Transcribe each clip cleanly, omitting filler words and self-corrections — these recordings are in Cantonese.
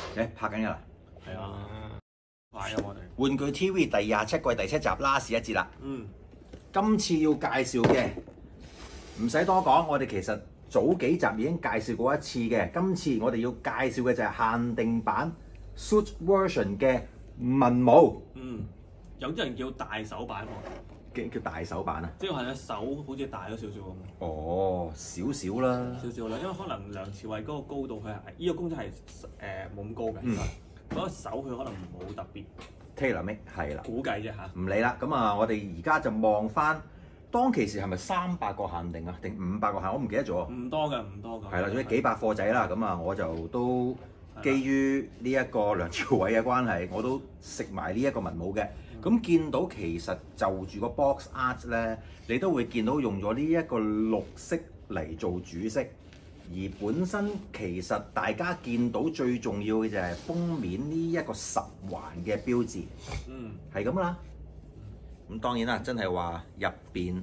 拍緊㗎啦！ 係啊，快啊我哋。 玩具 TV 第27季第7集 last 一節啦。 嗯。 今次要介紹嘅唔使多講，我哋其實早幾集已經介紹過一次嘅。今次我哋要介紹嘅就係限定版 Suit Version 嘅文武。 嗯。有啲人叫大手版喎。 叫大手版啊！ 即係隻手好似大咗少少咁。 哦，少少啦。 少少啦，因為可能梁朝偉嗰個高度佢係呢個公仔係冇咁高嘅，嗰個手佢可能冇特別 tailor make 係啦， 估計啫嚇。 唔理啦，咁啊，我哋而家就望翻當其時係咪300個限定啊，定500個限？我唔記得咗。 唔多㗎，唔多㗎。 係啦，總之幾百貨仔啦，咁啊，我就都基於呢一個梁朝偉嘅關係，我都食埋呢一個文武嘅。咁見到其實就住個 box art 咧，你都會見到用咗呢一個綠色嚟做主色，而本身其實大家見到最重要嘅就係封面呢一個10環嘅標誌，係咁啦。咁當然啦，真係話入邊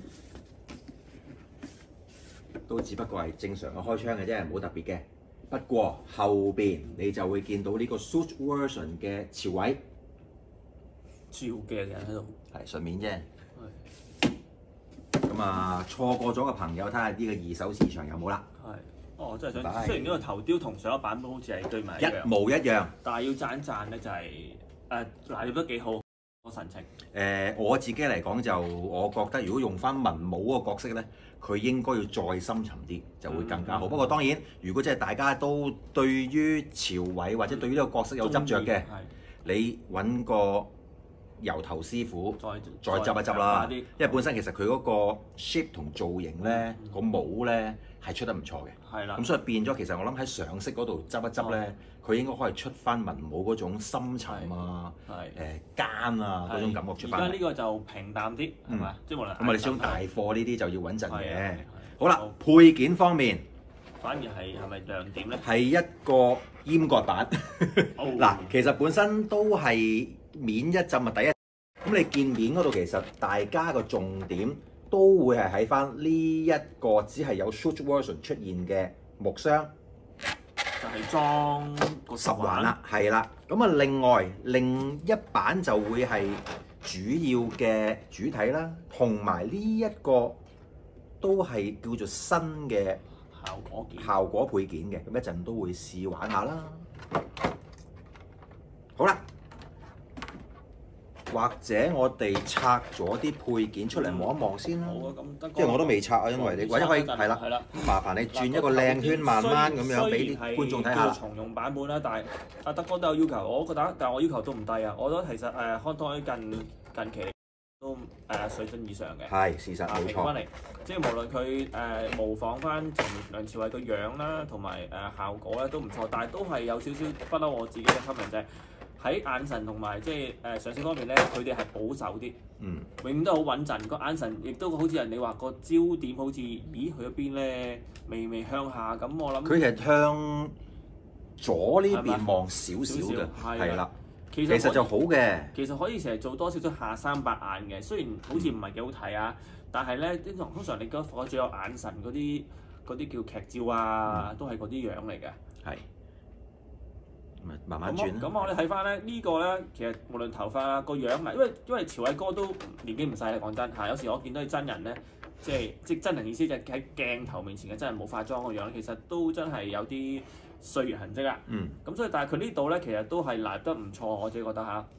都只不過係正常嘅開槍嘅啫，冇特別嘅。不過後邊你就會見到呢個 Suit Version 嘅朝偉。 照嘅人喺度， 係順便啫。咁啊，錯過咗嘅朋友睇下呢個二手市場有冇啦。 係，哦，真係想。雖然呢個頭雕同上一版本好似係對埋一模一樣， 但係要讚一讚咧就係拿捏得幾好個神情。 我自己嚟講就，我覺得如果用翻文武嗰個角色咧，佢應該要再深沉啲，就會更加好。不過當然，如果即係大家都對於朝偉或者對於呢個角色有執着嘅，你揾個油頭師傅再執一執啦，因為本身其實佢嗰個 shape 同造型咧，個帽咧係出得唔錯嘅。係啦。咁所以變咗，其實我諗喺上色嗰度執一執咧，佢應該可以出翻文武嗰種深沉啊、奸啊嗰種感覺出翻嚟。 而家呢個就平淡啲，係嘛？即係無論。 咁我哋想大貨呢啲就要穩陣嘅。好啦，配件方面， 反而係咪亮點咧？ 係一個閹割版。嗱，其實本身都係面一浸啊，第一。咁你見面嗰度，其實大家個重點都會係喺翻呢一個只係有 Suit Version 出現嘅木箱， 就係裝個 10環啦，係啦。咁啊，另外另一版就會係主要嘅主體啦，同埋呢一個都係叫做新嘅效果配件嘅。咁一陣都會試玩下啦。好啦。或者我哋拆咗啲配件出嚟望一望先啦。好啊，咁得。即係我都未拆啊，因為你或者可以係啦。麻煩你轉一個靚圈，慢慢咁樣俾啲觀眾睇下。 重用版本啦，但係阿德哥都有要求，我覺得，但係我要求都唔低啊。我覺得其實康泰近期都水準以上嘅。 係事實冇錯。 翻嚟，即係無論佢模仿翻梁朝偉個樣啦，同埋效果咧都唔錯，但係都係有少少不嬲我自己嘅 comment 啫。喺眼神同埋即係上色方面咧，佢哋係保守啲，永遠都好穩陣。個眼神亦都好似人哋話個焦點好似，咦去咗邊咧？微微向下咁，我諗佢係向左呢邊望少少嘅，係啦。其實就好嘅。 其實可以成日做多少少下3白眼嘅，雖然好似唔係幾好睇啊，但係咧通常你嗰個最有眼神嗰啲叫劇照啊，都係嗰啲樣嚟嘅。係。 慢慢轉。 咁我哋睇翻咧呢個咧，其實無論頭髮啊個樣啊，因為朝偉哥都年紀唔細啦，講真嚇。有時我見到啲真人咧，即真人意思就喺鏡頭面前嘅真人冇化妝個樣，其實都真係有啲歲月痕跡啦。咁所以但係佢呢度咧，其實都係拿得唔錯，我自己覺得嚇。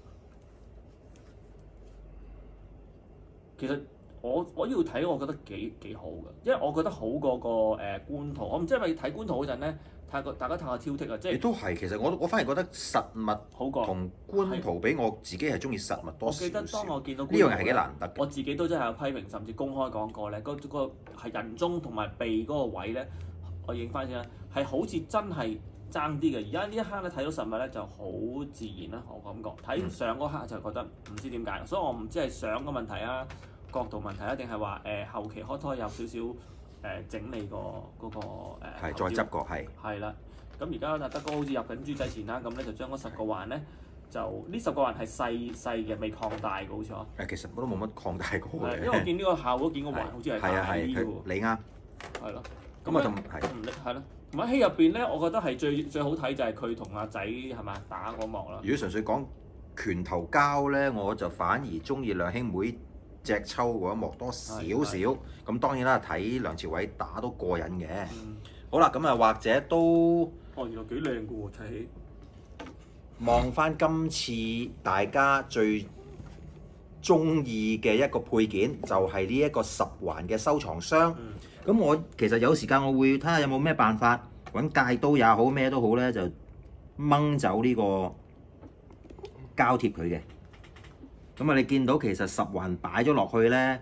其實我要睇，我覺得幾好嘅，因為我覺得好過個官圖。我唔知係咪睇官圖嗰陣咧。大家太過挑剔啊！即係都係，其實我反而覺得實物好過同官圖比，我自己係中意實物多少少。 我記得當我見到呢樣嘢係幾難得。 我自己都真係有批評，甚至公開講過咧，嗰個係人中同埋鼻嗰個位咧，我影翻先啦，係好似真係爭啲嘅。而家呢一刻咧睇到實物咧就好自然啦，我感覺。睇相嗰刻就覺得唔知點解，所以我唔知係相嘅問題啊、角度問題啊，定係話後期開拖有少少。整理嗰個係再執過係啦，咁而家阿德哥好似入緊豬仔前啦，咁咧就將嗰10個環咧，就呢10個環係細嘅，未擴大嘅好似呵。 其實我都冇乜擴大過嘅。 因為我見呢個效果，見個環好似係大啲喎。 你啱。 係咯， 咁啊同係係咯，同埋戲入邊咧，我覺得係最好睇就係佢同阿仔係咪打嗰幕啦。 如果純粹講拳頭交咧，我就反而中意兩兄妹隻抽嗰一幕多少少。咁當然啦，睇梁朝偉打都過癮嘅。好啦，咁啊或者都原來幾靚嘅喎，睇起。 望翻今次大家最中意嘅一個配件，就係呢一個10環嘅收藏箱。咁我其實有時間我會睇下有冇咩辦法揾戒刀也好咩都好咧，就掹走呢個膠貼佢嘅。咁啊，你見到其實10環擺咗落去咧，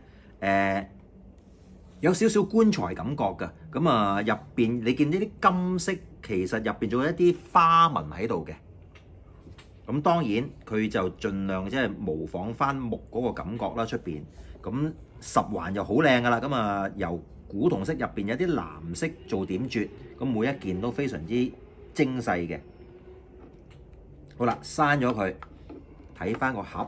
有少少棺材感覺㗎。咁啊，入邊你見呢啲金色，其實入邊仲有一啲花紋喺度嘅。咁當然佢就盡量即係模仿翻木嗰個感覺啦，出邊。咁10環就好靚㗎啦。咁啊，由古銅色入邊有啲藍色做點綴，咁每一件都非常之精細嘅。好啦，閂咗佢，睇翻個盒。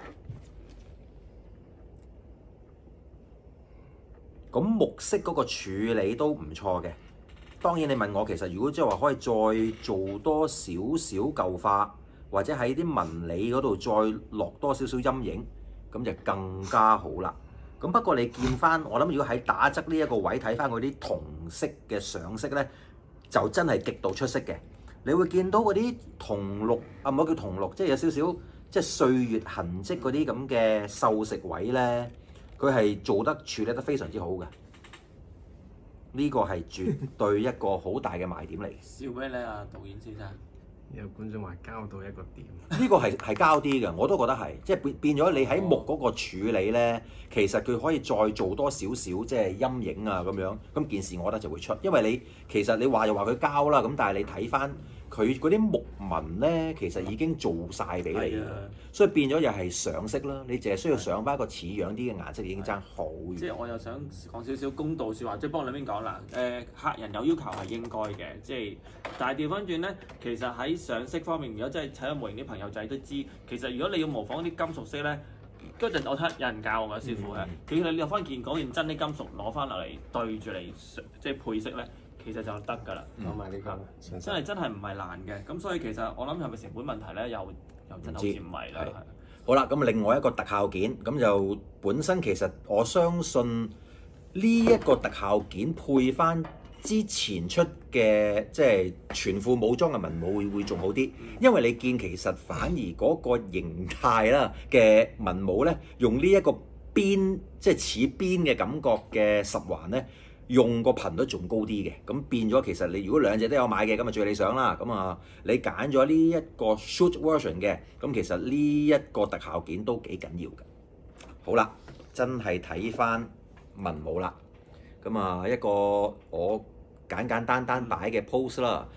咁木色嗰個處理都唔錯嘅。當然你問我，其實如果即係話可以再做多少少舊化，或者喺啲紋理嗰度再落多少少陰影，咁就更加好啦。咁不過你見翻，我諗如果喺打側呢一個位睇翻嗰啲銅色嘅上色咧，就真係極度出色嘅。你會見到嗰啲銅綠啊，唔好叫銅綠，即係有少少即係歲月痕跡嗰啲咁嘅鏽蝕位咧，佢係做得處理得非常之好嘅。呢個係絕對一個好大嘅賣點嚟。 笑咩咧啊，導演先生？ 有觀眾話交到一個點， 呢個係膠啲嘅，我都覺得係，即係變咗你喺木嗰個處理咧，其實佢可以再做多少少即係陰影啊咁樣，咁件事我覺得就會出，因為你其實你話又話佢膠啦，咁但係你睇翻佢嗰啲木紋咧，其實已經做晒俾你，所以變咗又係上色啦，你淨係需要上翻一個似樣啲嘅顏色已經爭好遠。 即係我又想講少少公道説話，即係幫兩邊講啦。客人有要求係應該嘅，即係但係調翻轉咧，其實喺上色方面，如果真係睇咗模型啲朋友仔都知，其實如果你要模仿啲金屬色咧，嗰陣我睇有人教我嘅師傅係，佢你落翻件嗰件真啲金屬攞翻落嚟對住嚟即係配色咧，其實就得㗎啦。 講埋呢個， 真係唔係難嘅，咁所以其實我諗係咪成本問題咧？又真係好似唔係啦。 好啦，咁另外一個特效件，咁就本身其實我相信呢一個特效件配翻之前出嘅即係全副武裝嘅文武會仲好啲，因為你見其實反而嗰個形態啦嘅文武咧，用呢一個邊即係似邊嘅感覺嘅10環咧，用個頻率仲高啲嘅，咁變咗其實你如果兩隻都有買嘅，咁啊最理想啦。咁啊你揀咗呢一個 shoot version 嘅，咁其實呢一個特效件都幾緊要嘅。好啦，真係睇翻文武啦。咁啊一個我簡單擺嘅 pose 啦。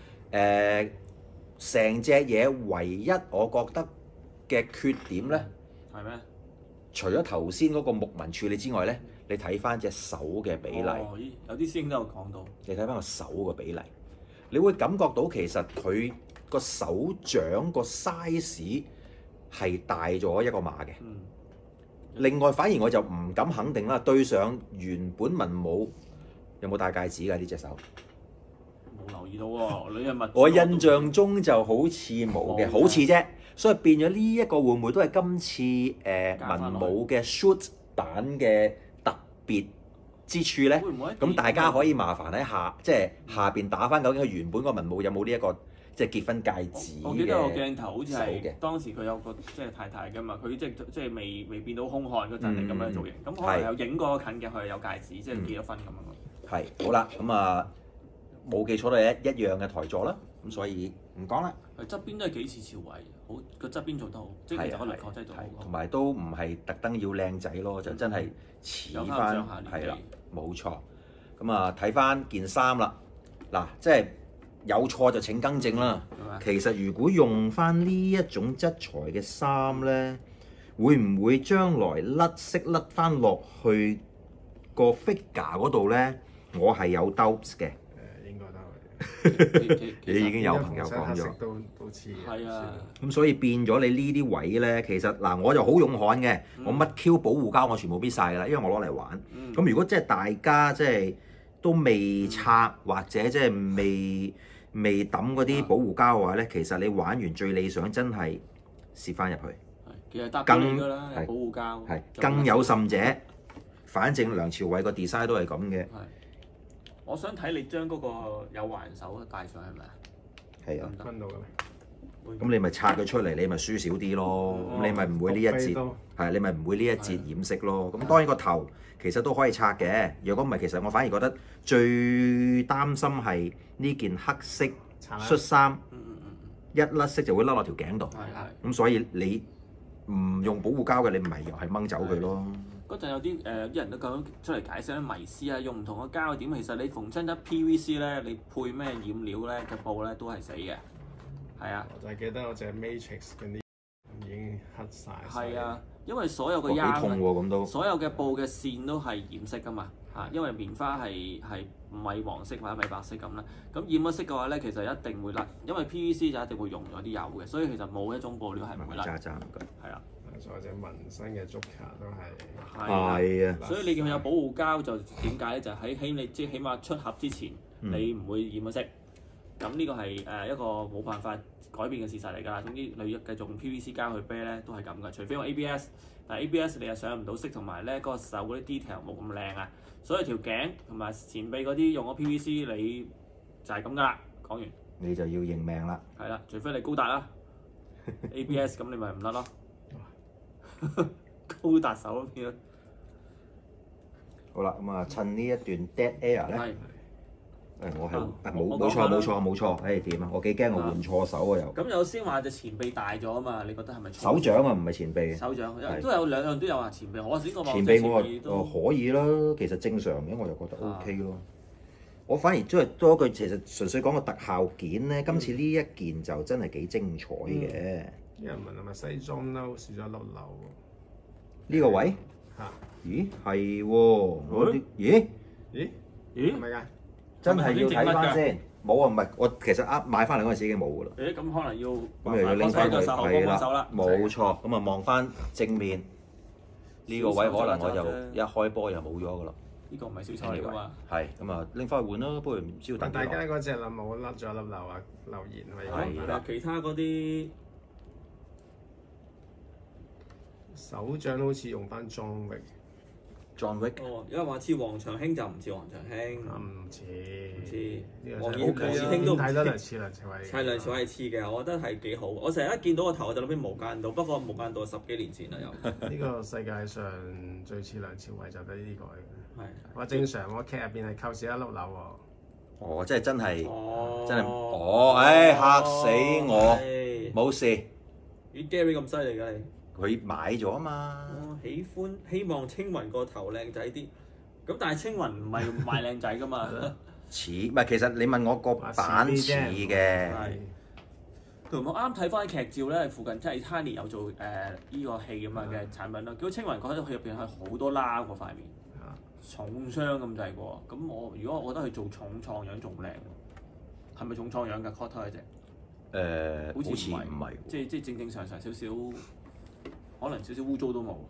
成隻嘢唯一我覺得嘅缺點咧， 係咩？ 除咗頭先嗰個木紋處理之外咧，你睇翻隻手嘅比例， 有啲師兄都有講到。 你睇翻個手嘅比例，你會感覺到其實佢個手掌個 size 係大咗一個碼嘅。另外，反而我就唔敢肯定啦，對上原本文武有冇戴戒指㗎呢隻手？ 冇留意到喎，你係咪？ 我印象中就好似冇嘅，好似啫。所以變咗呢一個會唔會都係今次文武嘅 shoot 版嘅特別之處咧？咁大家可以麻煩喺即係下邊打翻究竟佢原本個文武有冇呢一個即係結婚戒指嘅？ 我記得個鏡頭好似係當時佢有個即係太太㗎嘛，佢即係未變到兇悍嗰陣嚟咁樣造型，咁可能有影過近嘅佢有戒指，即係結咗婚咁樣。 係好啦，咁啊冇記錯都係一樣嘅台座啦，咁所以唔講啦。 佢側邊都係幾似朝偉，好個側邊做得好，即係其實個輪廓真係做好。 同埋都唔係特登要靚仔咯，就真係似翻係啦，冇錯。咁啊睇翻件衫啦，嗱即係有錯就請更正啦。其實如果用翻呢一種質材嘅衫咧，會唔會將來甩色甩翻落去個 figure 嗰度咧？我係有 doubts 嘅。 應該都係。 你已經有朋友講咗。 都似。 係啊。 咁所以變咗你呢啲位咧，其實嗱我就好勇悍嘅，我乜 Q 保護膠我全部搣晒㗎啦，因為我攞嚟玩。咁如果即係大家即係都未拆或者即係未抌嗰啲保護膠嘅話咧，其實你玩完最理想真係攝翻入去。 其實搭俾你㗎啦，有保護膠。 係更有甚者，反正梁朝偉個 design 都係咁嘅。 係，我想睇你將嗰個有環手帶上係咪啊？ 係啊， 分到嘅咩？ 咁你咪拆佢出嚟，你咪輸少啲咯。咁你咪唔會呢一節係，你咪唔會呢一節掩飾咯。咁當然個頭其實都可以拆嘅。如果唔係，其實我反而覺得最擔心係呢件黑色恤衫一甩色就會甩落條頸度。咁所以你唔用保護膠嘅，你咪又係掹走佢咯。 嗰陣有啲人都咁樣出嚟解釋啲迷思啊，用唔同嘅膠點，其實你逢親得 PVC 咧，你配咩染料咧嘅布咧都係死嘅。係啊， 我就係記得我隻 Matrix 嗰啲已經黑晒。 係啊，因為所有嘅幾痛喎咁都。 所有嘅布嘅線都係染色噶嘛嚇，因為棉花係米黃色或者米白色咁啦。咁染咗色嘅話咧，其實一定會甩，因為 PVC 就一定會溶咗啲油嘅，所以其實冇一種布料係唔會甩。 渣唔該。 係啊。 仲有隻紋身嘅竹卡都係。 係啊。 所以你見佢有保護膠就點解咧？就喺起碼出盒之前，你唔會染咗色。咁呢個係一個冇辦法改變嘅事實嚟㗎。總之你繼續用 PVC 膠去啤咧，都係咁㗎。除非用 ABS， 但係 ABS 你又上唔到色，同埋咧嗰個手嗰啲 detail 冇咁靚啊。所以條頸同埋前臂嗰啲用咗 PVC，你就係咁㗎啦。講完你就要認命啦。 係啦，除非你高達啦，ABS 咁你咪唔得咯。高達手變咗。 好啦，咁啊，趁呢一段 dead air 咧。我係冇錯，點啊？我幾驚我換錯手啊又。 咁有先話隻前臂大咗啊嘛？你覺得係咪？ 手掌啊，唔係前臂。 手掌都有兩樣都有話前臂，我試過前臂我可以啦，其實正常嘅，我就覺得 OK 咯。我反而都係多句，其實純粹講個特效件咧，今次呢一件就真係幾精彩嘅。 有人問係咪西裝褸少咗一粒紐？ 呢個位？ 嚇？ 咦係喎，咦係咪㗎？ 真係要睇翻先，冇啊，唔係我其實買翻嚟嗰陣時已經冇㗎啦。 咁可能要咁又要拎翻佢，係啦，冇錯。咁啊望翻正面呢個位，可能我就一開波又冇咗㗎啦。 呢個唔係小丑嚟㗎嘛？ 係咁啊，拎翻去換咯，不過唔知要等幾耐。 大家嗰隻啦冇甩咗粒紐啊，留言可以講下。其他嗰啲手掌好似用翻裝域。 John Wick 有人話似黃長興就唔似黃長興， 唔似， 黃義興都睇得嚟似梁朝偉。 係梁朝偉似嘅，我覺得係幾好。我成日一見到個頭我就諗起無間道，不過無間道10幾年前啦又。 呢個世界上最似梁朝偉就得呢個嘅。 係。 我正常我劇入邊係扣少一粒紐喎。 哦，即係真係，嚇死我，冇事。 咦 Gary 咁犀利㗎你？ 佢買咗啊嘛。 希望青雲個頭靚仔啲，咁但係青雲唔係賣靚仔噶嘛？ 似唔係？其實你問我個版似嘅。 同我啱睇翻啲劇照咧，附近即係 Tiny 有做依個戲咁樣嘅產品啦。叫青雲覺得佢入邊係好多瘌喎塊面，重傷咁滯喎。咁如果我覺得佢做重創樣仲靚，係咪重創樣㗎 Cotton 嗰隻？好似唔係，即係正常少少。可能少少污糟都冇。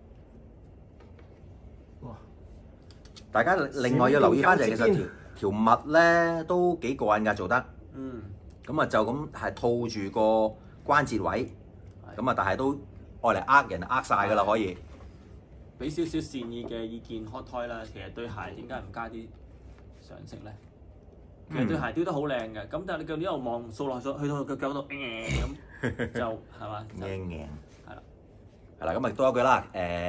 哇！ 大家另外要留意翻就係其實條襪咧都幾過癮㗎做得。咁啊就咁係套住個關節位，咁啊但係都愛嚟呃人呃晒㗎啦可以。俾少少善意嘅意見 Hot Toy 啦，其實對鞋點解唔加啲上色咧？其實對鞋雕得好靚嘅，咁但係你腳呢度望掃落去到腳腳度咁就係嘛？係啦，咁咪多一句啦。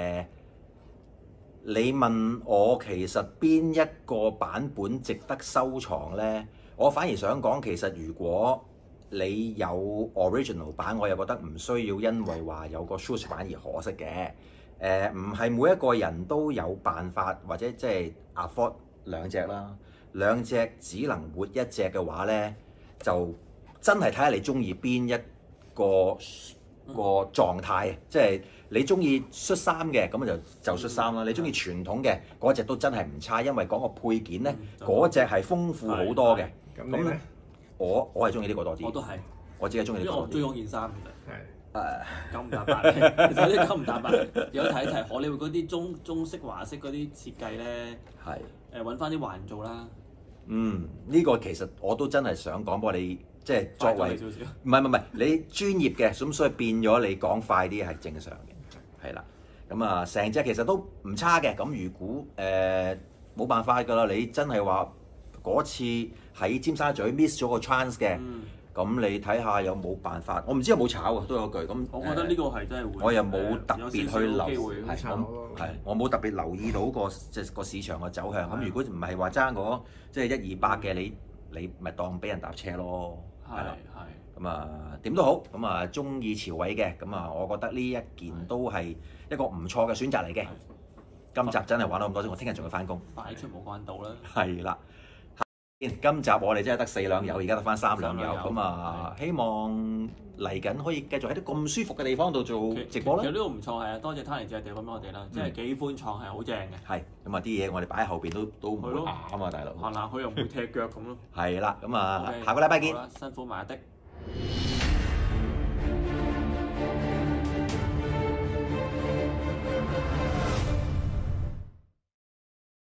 你問我其實邊一個版本值得收藏咧？我反而想講，其實如果你有 original 版，我又覺得唔需要因為話有個 swoosh 版而可惜嘅。唔係每一個人都有辦法或者即係 afford 兩隻啦，兩隻只能活一隻嘅話咧，就真係睇下你中意邊一個狀態，即係你中意恤衫嘅咁就恤衫啦。你中意傳統嘅嗰隻都真係唔差，因為講個配件咧，嗰隻係豐富好多嘅。咁咧，我係中意呢個多啲。我都係，我自己中意呢個多啲。因為我中意嗰件衫嘅。9唔搭8，其實啲9唔搭8，有睇一睇荷里活嗰啲中式華式嗰啲設計咧，係揾翻啲華人做啦。 呢個其實我都真係想講，不過你即係作為少少唔係你專業嘅，咁所以變咗你講快啲係正常嘅，係啦。咁啊，成隻其實都唔差嘅。咁如果冇辦法㗎啦，你真係話嗰次喺尖沙咀 miss 咗個 chance 嘅，咁你睇下有冇辦法？我唔知有冇炒啊，都有句咁。 我覺得呢個係真係會。 我又冇特別去留，我冇特別留意到個市場嘅走向。咁如果唔係話爭嗰即係100-200嘅，你咪當俾人搭車咯。係啦，咁啊點都好，咁啊中意朝偉嘅，咁啊我覺得呢一件都係一個唔錯嘅選擇嚟嘅。今集真係玩到咁多先，我聽日仲要翻工。 擺出無關道啦。 係啦。今集我哋真係得4兩友，而家得翻3兩友，咁啊希望嚟緊可以繼續喺啲咁舒服嘅地方度做直播啦。 其實呢個唔錯係啊，多謝 Tony 借地方俾我哋啦，即係幾寬敞係好正嘅。 係咁啊，啲嘢我哋擺喺後邊都唔會啱啊，大佬。 行行佢又唔會踢腳咁咯。 係啦，咁啊下個禮拜見。 辛苦埋阿的。